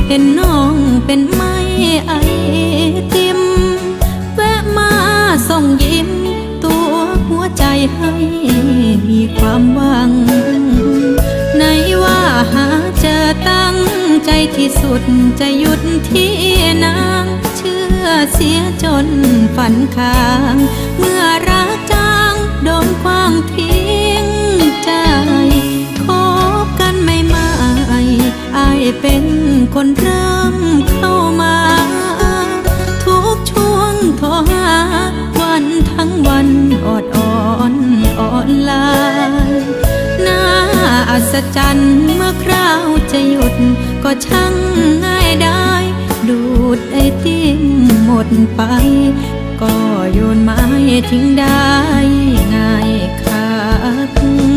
เห็นน้องเป็นไม้ไอติมแวะมาส่งยิ้มตัวหัวใจให้มีความหวังในว่าหาเจอตั้งใจที่สุดจะหยุดที่นางเชื่อเสียจนฝันค้างเมื่อรักจางโดนขว้างทิ้งใจคบกันไม่มาอายเป็นคนเริ่มเข้ามาทุกช่วงโทรหาวันทั้งวันอดอ่อนอ่อนลายน่าอัศจรรย์เมื่อคราวจะหยุดก็ช่างง่ายได้ดูดไอติมหมดไปก็โยนไม้ทิ้งได้ง่ายคัก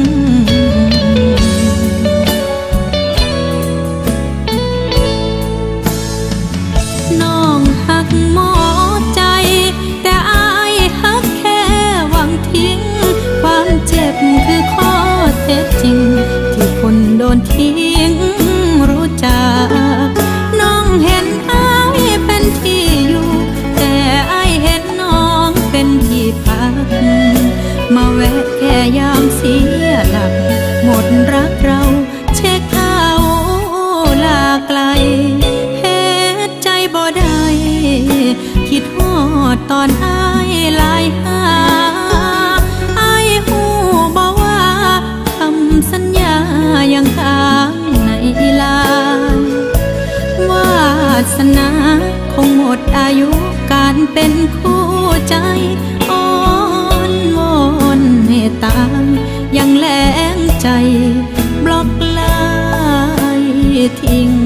น้องหักหมอใจแต่อายหักแค่หวังทิ้งความเจ็บคือข้อเท็จจริงที่คนโดนทิ้งรู้จักน้องเห็นอายเป็นที่อยู่แต่อายเห็นน้องเป็นที่พักมาแวะแค่ยามเสียหลักหมดรักเราเช็คเอาลาไกลเหตุใจบ่ได้คิดฮอดตอนอายลายหาอายหูบ่ว่าคำสัญญายังค้างในลายวาสนาคงหมดอายุการเป็นคู่ใจอ่อนวอนให้ตายยังแหลงใจบล็อกลายทิ้ง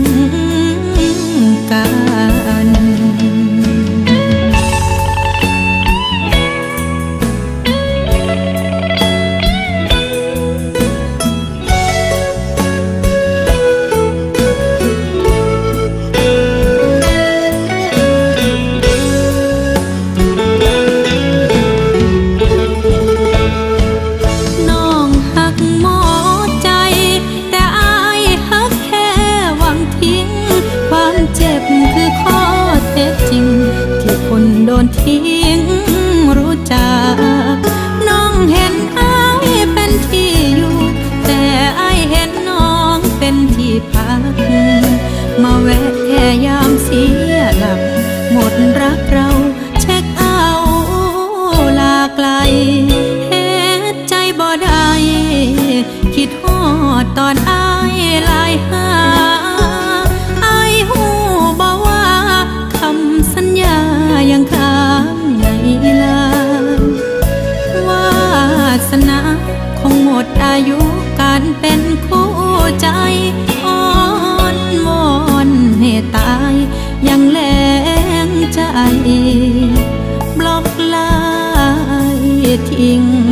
กันคือข้อเท็จจริงที่คนโดนทิ้งรู้จักน้องเห็นอายเป็นที่อยู่แต่อายเห็นน้องเป็นที่พักมาแวะแค่ยามเสียหลักหมดรักเราเช็คเอาลาไกลเหตุใจบ่ได้คิดฮอดตอนอายลายหาสัญญายังค้างในลายวาสนาคงหมดอายุการเป็นคู่ใจอ่อนวอนให้ตายยังแหลงใจบล็อกลายทิ้ง